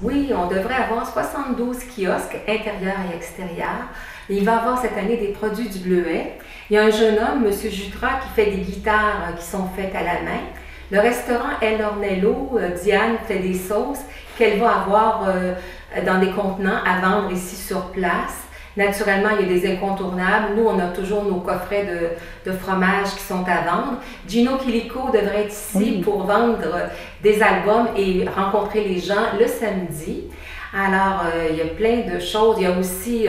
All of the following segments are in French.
Oui, on devrait avoir 72 kiosques intérieurs et extérieurs. Il va y avoir cette année des produits du Bleuet. Il y a un jeune homme, M. Jutras, qui fait des guitares qui sont faites à la main. Le restaurant El Ornello, Diane fait des sauces qu'elle va avoir dans des contenants à vendre ici sur place. Naturellement, il y a des incontournables. Nous, on a toujours nos coffrets de fromage qui sont à vendre. Gino Chilico devrait être ici pour vendre des albums et rencontrer les gens le samedi. Alors, il y a plein de choses. Il y a aussi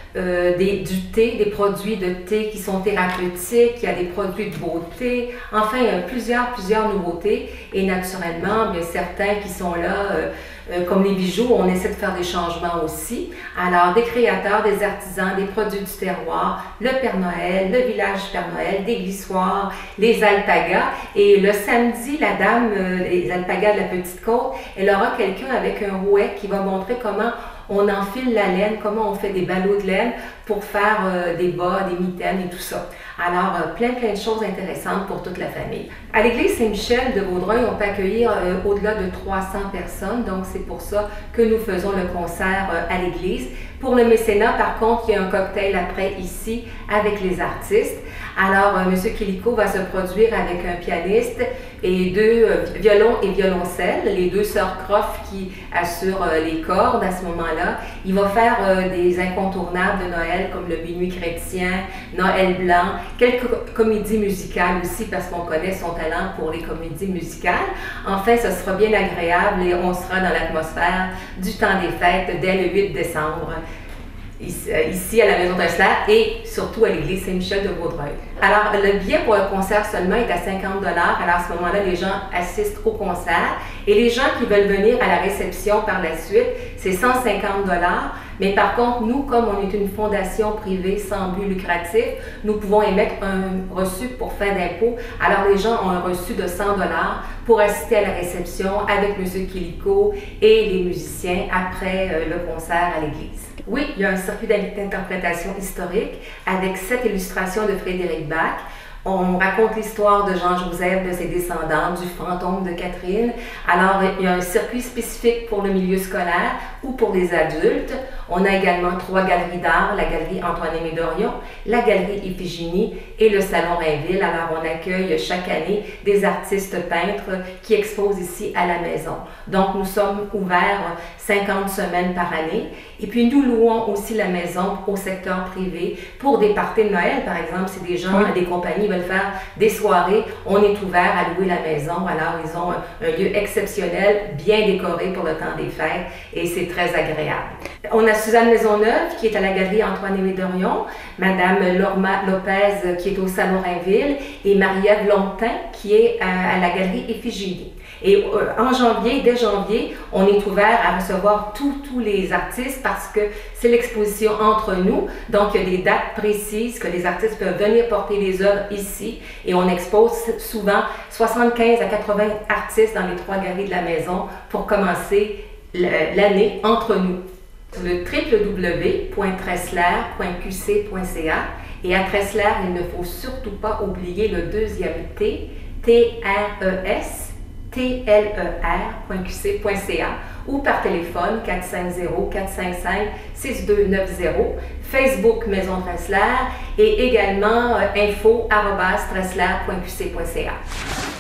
du thé, des produits de thé qui sont thérapeutiques, il y a des produits de beauté, enfin il y a plusieurs nouveautés et naturellement, il y a certains qui sont là, comme les bijoux, on essaie de faire des changements aussi. Alors des créateurs, des artisans, des produits du terroir, le Père Noël, le village du Père Noël, des glissoires, les alpagas et le samedi, la dame, les alpagas de la Petite Côte, elle aura quelqu'un avec un rouet qui va montrer comment on enfile la laine, comment on fait des ballots de laine pour faire des bas, des mitaines et tout ça. Alors, plein de choses intéressantes pour toute la famille. À l'église Saint-Michel de Vaudreuil, on peut accueillir au-delà de 300 personnes, donc c'est pour ça que nous faisons le concert à l'église. Pour le mécénat, par contre, il y a un cocktail après ici avec les artistes. Alors, M. Chilico va se produire avec un pianiste et deux violons et violoncelles, les deux sœurs Croft qui assurent les cordes à ce moment-là. Il va faire des incontournables de Noël comme le Minuit chrétien, Noël blanc, quelques comédies musicales aussi parce qu'on connaît son talent pour les comédies musicales. Enfin, ce sera bien agréable et on sera dans l'atmosphère du temps des fêtes dès le 8 décembre. Ici à la Maison Dressler et surtout à l'église Saint-Michel de Vaudreuil. Alors, le billet pour un concert seulement est à 50 $. Alors, à ce moment-là, les gens assistent au concert. Et les gens qui veulent venir à la réception par la suite, c'est 150 $. Mais par contre, nous, comme on est une fondation privée sans but lucratif, nous pouvons émettre un reçu pour fin d'impôt. Alors, les gens ont un reçu de 100 $ pour assister à la réception avec M. Chilico et les musiciens après le concert à l'église. Oui, il y a un circuit d'interprétation historique avec 7 illustrations de Frédéric Bach. On raconte l'histoire de Jean-Joseph, de ses descendants, du fantôme de Catherine. Alors, il y a un circuit spécifique pour le milieu scolaire ou pour les adultes. On a également 3 galeries d'art, la galerie Antoine-Aimé Dorion, la galerie Iphigénie et le salon Rainville. Alors, on accueille chaque année des artistes peintres qui exposent ici à la maison. Donc, nous sommes ouverts 50 semaines par année. Et puis, nous louons aussi la maison au secteur privé pour des parties de Noël, par exemple. Si des gens, des compagnies veulent faire des soirées, on est ouvert à louer la maison. Alors, ils ont un lieu exceptionnel, bien décoré pour le temps des fêtes et c'est très agréable. On a Suzanne Maisonneuve qui est à la galerie Antoine-Aimé Dorion, Madame Lorma Lopez qui est au salon Rainville et Marie-Ève Longtin qui est à la galerie Iphigénie. Et en janvier, dès janvier, on est ouvert à recevoir tous les artistes parce que c'est l'exposition entre nous. Donc, il y a des dates précises que les artistes peuvent venir porter les œuvres ici. Et on expose souvent 75 à 80 artistes dans les 3 galeries de la maison pour commencer l'année entre nous. Sur le www.tressler.qc.ca et à Tressler, il ne faut surtout pas oublier le deuxième T, T-R-E-S, tler.qc.ca ou par téléphone 450-455-6290, Facebook Maison Tressler et également info@tressler.qc.ca.